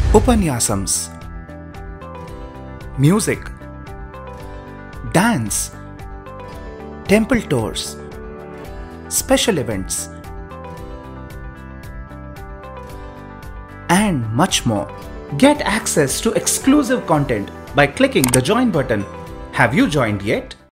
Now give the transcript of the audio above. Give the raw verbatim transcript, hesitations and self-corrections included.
Upanyasams, music, dance, temple tours, special events, and much more. Get access to exclusive content by clicking the join button. Have you joined yet?